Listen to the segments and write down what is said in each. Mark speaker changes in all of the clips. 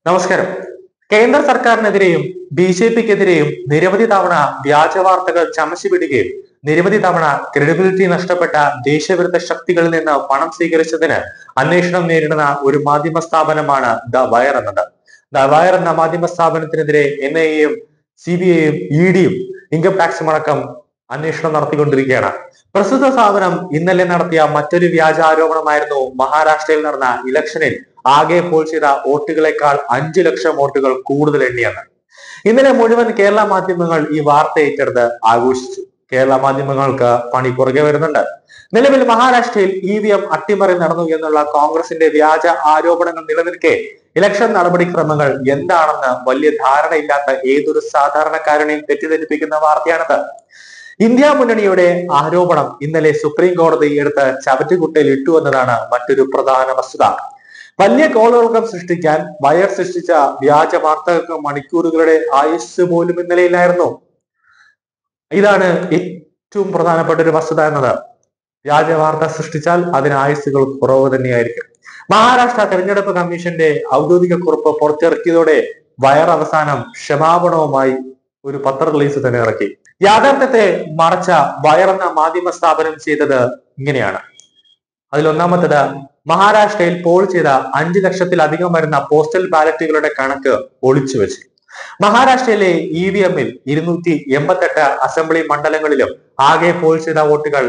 Speaker 1: നമസ്കാരം. കേന്ദ്ര സർക്കാരിനെതിരെയും ബി.ജെ.പിക്കെതിരെയും നിരവധി തവണ വ്യാജ വാർത്തകൾ ചമച്ചുപിടിക്കുകയും നിരവധി തവണ ക്രെഡിബിലിറ്റി നഷ്ടപ്പെട്ട ദേശവിരുദ്ധ ശക്തികളിൽ നിന്ന് പണം സ്വീകരിച്ചതിന് അന്വേഷണം നേരിടുന്ന ഒരു മാധ്യമ സ്ഥാപനമാണ് ദ വയർ എന്നത്. ദ വയർ എന്ന മാധ്യമ സ്ഥാപനത്തിനെതിരെ എൻ.ഐ.എയും സി.ബി.ഐയും ഇ.ഡിയും ഇൻകം ടാക്സും അടക്കം അന്വേഷണം നടത്തിക്കൊണ്ടിരിക്കുകയാണ്. പ്രസ്തുത സ്ഥാപനം ഇന്നലെ നടത്തിയ മറ്റൊരു വ്യാജ ആരോപണമായിരുന്നു മഹാരാഷ്ട്രയിൽ നടന്ന ഇലക്ഷനിൽ ആകെ പോൾ ചെയ്ത വോട്ടുകളെക്കാൾ 5 ലക്ഷം വോട്ടുകൾ കൂടുതൽ എണ്ണിയെന്ന്. ഇന്നലെ മുഴുവൻ കേരള മാധ്യമങ്ങൾ ഈ വാർത്ത ഏറ്റെടുത്ത് ആഘോഷിച്ചു. കേരള മാധ്യമങ്ങൾക്ക് പണി പുറകെ വരുന്നുണ്ട്. നിലവിൽ മഹാരാഷ്ട്രയിൽ ഇ.വി.എം അട്ടിമറി നടന്നു എന്നുള്ള കോൺഗ്രസിന്റെ വ്യാജ ആരോപണങ്ങൾ നിലനിൽക്കെ ഇലക്ഷൻ നടപടിക്രമങ്ങൾ എന്താണെന്ന് വലിയ ധാരണയില്ലാത്ത ഏതൊരു സാധാരണക്കാരനെയും തെറ്റിദ്ധരിപ്പിക്കുന്ന വാർത്തയാണിത്. ഇന്ത്യ മുന്നണിയുടെ ആരോപണം ഇന്നലെ സുപ്രീം കോടതി എടുത്ത് ചവറ്റുകുട്ടയിൽ ഇട്ടു എന്നതാണ് മറ്റൊരു പ്രധാന വസ്തുത. വലിയ കോളുകൾക്കം സൃഷ്ടിക്കാൻ വയർ സൃഷ്ടിച്ച വ്യാജ വാർത്തകൾക്ക് മണിക്കൂറുകളുടെ ആയുസ് പോലും ഇന്നലെയില്ലായിരുന്നു. ഇതാണ് ഏറ്റവും പ്രധാനപ്പെട്ട ഒരു വസ്തുത എന്നത്. വ്യാജ വാർത്ത സൃഷ്ടിച്ചാൽ അതിന് ആയുസ്സുകൾ കുറവ് തന്നെയായിരിക്കും. മഹാരാഷ്ട്ര തെരഞ്ഞെടുപ്പ് കമ്മീഷന്റെ ഔദ്യോഗിക കുറിപ്പ് പുറത്തിറക്കിയതോടെ വയർ അവസാനം ക്ഷമാപണവുമായി ഒരു പത്ര റിലീസ് തന്നെ ഇറക്കി. യാഥാർത്ഥ്യത്തെ മറച്ച വയർ എന്ന മാധ്യമ സ്ഥാപനം ചെയ്തത് ഇങ്ങനെയാണ്. അതിലൊന്നാമത്തത്, മഹാരാഷ്ട്രയിൽ പോൾ ചെയ്ത 5 ലക്ഷത്തിലധികം വരുന്ന പോസ്റ്റൽ ബാലറ്റുകളുടെ കണക്ക് ഒളിച്ചു വെച്ചു. മഹാരാഷ്ട്രയിലെ ഇ.വി.എമ്മിൽ 288 അസംബ്ലി മണ്ഡലങ്ങളിലും ആകെ പോൾ ചെയ്ത വോട്ടുകൾ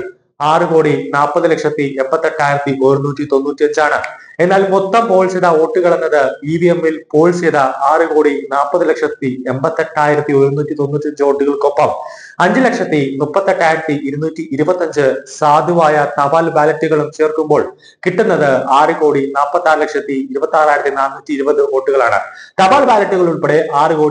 Speaker 1: 6,48,195 എന്നാൽ മൊത്തം പോൾ ചെയ്ത വോട്ടുകൾ എന്നത് ഇ.വി.എമ്മിൽ പോൾ ചെയ്ത 6,48,195 വോട്ടുകൾക്കൊപ്പം 5,38,225 സാധുവായ തപാൽ ബാലറ്റുകളും ചേർക്കുമ്പോൾ കിട്ടുന്നത് 6,46,26,420 വോട്ടുകളാണ്. തപാൽ ബാലറ്റുകൾ ഉൾപ്പെടെ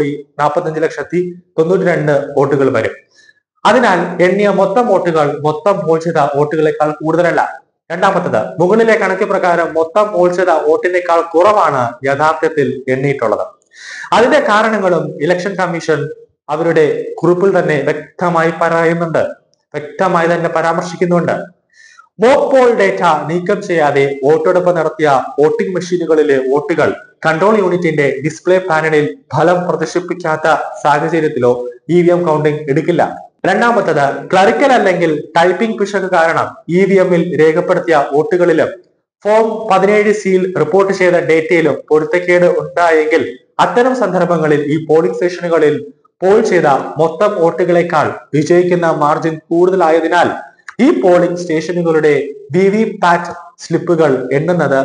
Speaker 1: 6,45,92 വോട്ടുകൾ വരും. അതിനാൽ എണ്ണിയ മൊത്തം വോട്ടുകൾ മൊത്തം പോൾ ചെയ്ത വോട്ടുകളെക്കാൾ കൂടുതലല്ല. രണ്ടാമത്തത്, മുകളിലെ കണക്ക് പ്രകാരം മൊത്തം പോൾ ചെയ്ത വോട്ടിനേക്കാൾ കുറവാണ് യഥാർത്ഥത്തിൽ എണ്ണിയിട്ടുള്ളത്. അതിന്റെ കാരണങ്ങളും ഇലക്ഷൻ കമ്മീഷൻ അവരുടെ കുറിപ്പിൽ തന്നെ വ്യക്തമായി പരാമർശിക്കുന്നുണ്ട്. മോക്ക് പോൾ ഡേറ്റ നീക്കം ചെയ്യാതെ വോട്ടെടുപ്പ് നടത്തിയ വോട്ടിംഗ് മെഷീനുകളിലെ വോട്ടുകൾ കൺട്രോൾ യൂണിറ്റിന്റെ ഡിസ്പ്ലേ പാനലിൽ ഫലം പ്രദർശിപ്പിക്കാത്ത സാഹചര്യത്തിലോ ഇ.വി.എം കൗണ്ടിംഗ് എടുക്കില്ല. രണ്ടാമത്തത്, ക്ലറിക്കൽ അല്ലെങ്കിൽ ടൈപ്പിംഗ് പിശക് കാരണം ഇ.വി.എമ്മിൽ രേഖപ്പെടുത്തിയ വോട്ടുകളിലും ഫോം 17 സീൽ റിപ്പോർട്ട് ചെയ്ത ഡേറ്റയിലും പൊരുത്തക്കേട് ഉണ്ടായെങ്കിൽ അത്തരം സന്ദർഭങ്ങളിൽ ഈ പോളിംഗ് സ്റ്റേഷനുകളിൽ പോൾ ചെയ്ത മൊത്തം വോട്ടുകളെക്കാൾ വിജയിക്കുന്ന മാർജിൻ കൂടുതലായതിനാൽ ഈ പോളിംഗ് സ്റ്റേഷനുകളുടെ വി.വി.പാറ്റ് സ്ലിപ്പുകൾ എണ്ണുന്നത്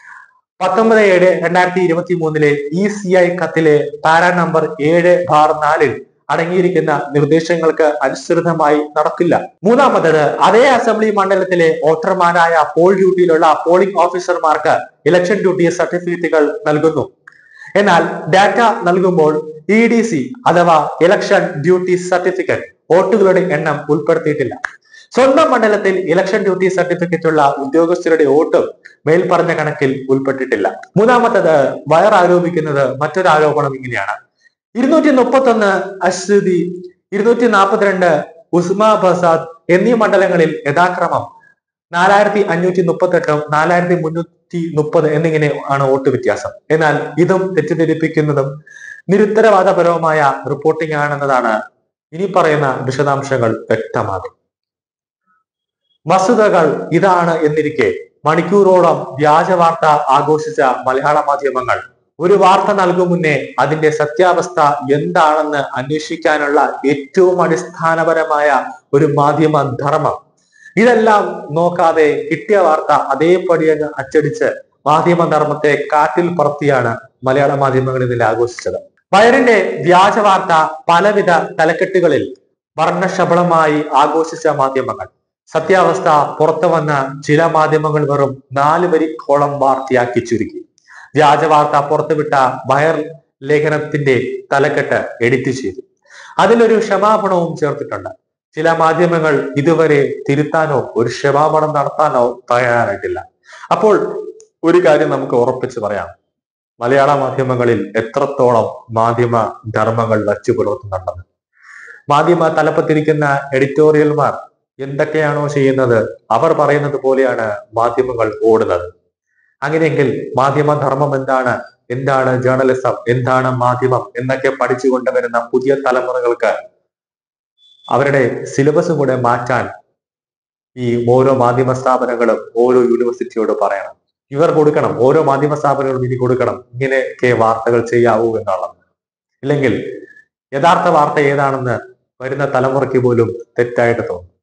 Speaker 1: 19/7/2023 ഇ.സി.ഐ കത്തിലെ പാരാ നമ്പർ 7/4 അടങ്ങിയിരിക്കുന്ന നിർദ്ദേശങ്ങൾക്ക് അനുസൃതമായി നടക്കില്ല. മൂന്നാമത്തത്, അതേ അസംബ്ലി മണ്ഡലത്തിലെ വോട്ടർമാരായ പോൾ ഡ്യൂട്ടിയിലുള്ള പോളിംഗ് ഓഫീസർമാർക്ക് ഇലക്ഷൻ ഡ്യൂട്ടി സർട്ടിഫിക്കറ്റുകൾ നൽകുന്നു. എന്നാൽ ഡാറ്റ നൽകുമ്പോൾ EDC അഥവാ ഇലക്ഷൻ ഡ്യൂട്ടി സർട്ടിഫിക്കറ്റ് വോട്ടുകളുടെ എണ്ണം ഉൾപ്പെടുത്തിയിട്ടില്ല. സ്വന്തം മണ്ഡലത്തിൽ ഇലക്ഷൻ ഡ്യൂട്ടി സർട്ടിഫിക്കറ്റ് ഉള്ള ഉദ്യോഗസ്ഥരുടെ വോട്ടും മേൽപ്പറഞ്ഞ കണക്കിൽ ഉൾപ്പെട്ടിട്ടില്ല. മൂന്നാമത്തത്, വയർ ആരോപിക്കുന്നത് മറ്റൊരു ആരോപണം ഇങ്ങനെയാണ്. 231 അശ്വതി, 242 ഉസ്മാബാദ് എന്നീ മണ്ഡലങ്ങളിൽ യഥാക്രമം 4,538 4,330 എന്നിങ്ങനെ ആണ് വോട്ട് വ്യത്യാസം. എന്നാൽ ഇതും തെറ്റിദ്ധരിപ്പിക്കുന്നതും നിരുത്തരവാദപരവുമായ റിപ്പോർട്ടിംഗ് ആണെന്നതാണ് ഇനി പറയുന്ന വിശദാംശങ്ങൾ വ്യക്തമാകും. വസ്തുതകൾ ഇതാണ് എന്നിരിക്കെ മണിക്കൂറോളം വ്യാജ വാർത്ത ആഘോഷിച്ച മലയാള മാധ്യമങ്ങൾ ഒരു വാർത്ത നൽകും മുന്നേ അതിന്റെ സത്യാവസ്ഥ എന്താണെന്ന് അന്വേഷിക്കാനുള്ള ഏറ്റവും അടിസ്ഥാനപരമായ ഒരു മാധ്യമ ധർമ്മം, ഇതെല്ലാം നോക്കാതെ കിട്ടിയ വാർത്ത അതേപടി അങ്ങ് അച്ചടിച്ച് മാധ്യമ ധർമ്മത്തെ കാറ്റിൽ പറത്തിയാണ് മലയാള മാധ്യമങ്ങൾ ഇതിൽ ആഘോഷിച്ചത്. വയറിന്റെ വ്യാജ വാർത്ത പലവിധ തലക്കെട്ടുകളിൽ വർണ്ണശബളമായി ആഘോഷിച്ച മാധ്യമങ്ങൾ സത്യാവസ്ഥ പുറത്തു വന്ന ചില മാധ്യമങ്ങൾ വെറും 4 വരിക്കോളം വാർത്തയാക്കി ചുരുക്കി. വ്യാജ വാർത്ത പുറത്തുവിട്ട വയർ ലേഖനത്തിന്റെ തലക്കെട്ട് എഡിറ്റ് ചെയ്തു. അതിലൊരു ക്ഷമാപണവും ചേർത്തിട്ടുണ്ട്. ചില മാധ്യമങ്ങൾ ഇതുവരെ തിരുത്താനോ ഒരു ക്ഷമാപണം നടത്താനോ തയ്യാറായിട്ടില്ല. അപ്പോൾ ഒരു കാര്യം നമുക്ക് ഉറപ്പിച്ച് പറയാം, മലയാള മാധ്യമങ്ങളിൽ എത്രത്തോളം മാധ്യമ ധർമ്മങ്ങൾ വച്ചു പുലർത്തുന്നുണ്ടെന്ന്. മാധ്യമ തലപ്പത്തിരിക്കുന്ന എഡിറ്റോറിയൽമാർ എന്തൊക്കെയാണോ ചെയ്യുന്നത് അവർ പറയുന്നത് പോലെയാണ് മാധ്യമങ്ങൾ ഓടുന്നത്. അങ്ങനെയെങ്കിൽ മാധ്യമ ധർമ്മം എന്താണ് എന്താണ് ജേർണലിസം, എന്താണ് മാധ്യമം എന്നൊക്കെ പഠിച്ചു കൊണ്ടുവരുന്ന പുതിയ തലമുറകൾക്ക് അവരുടെ സിലബസും കൂടെ മാറ്റാൻ ഈ ഓരോ മാധ്യമ സ്ഥാപനങ്ങളും ഓരോ യൂണിവേഴ്സിറ്റിയോട് പറയണം. ഇവർ കൊടുക്കണം, ഓരോ മാധ്യമ സ്ഥാപനങ്ങളും ഇനി കൊടുക്കണം, ഇങ്ങനെയൊക്കെ വാർത്തകൾ ചെയ്യാവൂ എന്നുള്ളത്. ഇല്ലെങ്കിൽ യഥാർത്ഥ വാർത്ത ഏതാണെന്ന് വരുന്ന തലമുറയ്ക്ക് പോലും തെറ്റായിട്ട് തോന്നും.